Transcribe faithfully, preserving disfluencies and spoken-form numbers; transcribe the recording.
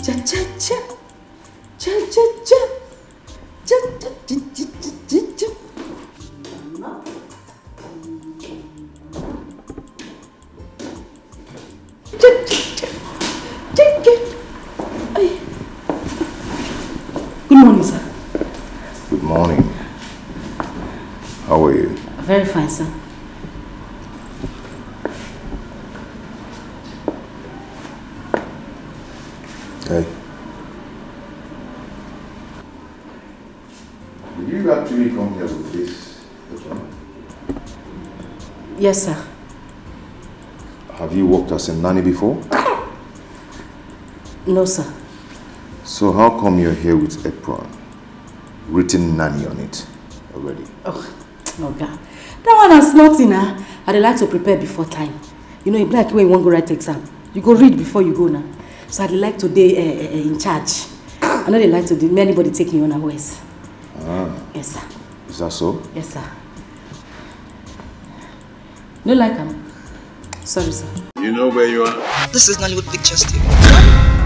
Cha cha cha. Cha cha cha. Cha cha cha cha cha cha. Cha cha cha. Cha cha. Good morning, sir. Good morning. How are you? Very fine, sir. Hey. Did you actually come here with this paper? Yes, sir. Have you worked as a nanny before? No, sir. So how come you're here with apron? Written nanny on it already? Oh, no, God. That one has nothing, huh? I'd like to prepare before time. You know, it's like when you want to go write exam. You go read before you go now. So I'd like to be uh, uh, in charge. I know they like to do anybody take me unawares. Ah. Yes, sir. Is that so? Yes, sir. No like him. Sorry, sir. You know where you are? This is Nollywood Pictures T V.